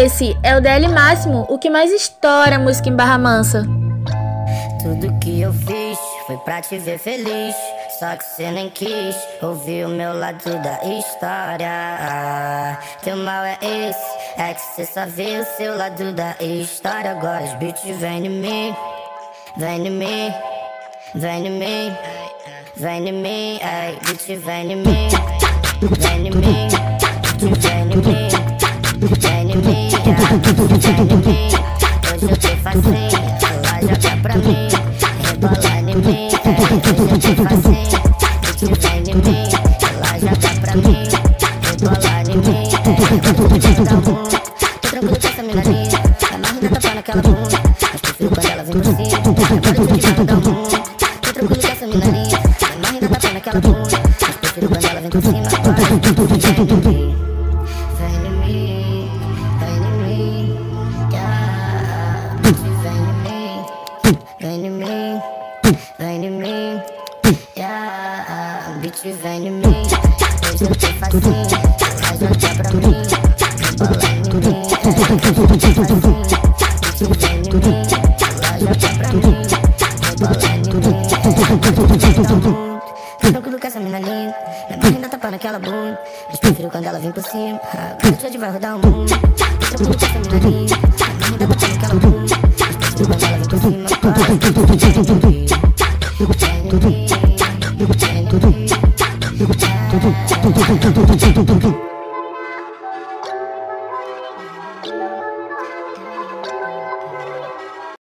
esse é o DL Máximo, o que mais estoura a música em Barra Mansa. Tudo que eu fiz foi pra te ver feliz, só que cê nem quis ouvir o meu lado da história. Teu mal é esse, é que cê só vê o seu lado da história. Agora os beats vêm em mim, vem em mim, vem em mim, vem em mim, ai, beat vem em mim, vem em mim, vem em mim, vem em mim, vem em mim. Hoje eu tô facinho, ela joga pra mim, rebola em mim, hoje eu tô facinho, beat vem em mim, ela joga pra mim, rebola em mim, tô tranquilo com essa mina linda, a marrida tá pá naquela bunda, mas prefiro quando ela vem por cima, agora eu tô de dar um mundo. Tô tranquilo com essa mina linda, a marrida tá pá naquela bunda, mas prefiro quando ela vem por cima, agora eu tô de dar um mundo. Vem em mim, vem em mim, yeah. Vem em mim, vem em mim, vem em mim, yeah. Bitch vem em mim, hoje eu tô facinho, ela joga pra mim, rebola em mim, hoje eu tô facinho, bitch vem em mim, ela joga pra mim, rebola em mim, tô tranquilo com essa mina linda, minha mãe ainda tá pá naquela bunda, mas prefiro quando ela vem por cima, agora o dia vai rodar o mundo. Tô tranquilo com essa mina linda, minha mãe ainda tá pá naquela bunda, mas prefiro quando ela vem por cima, agora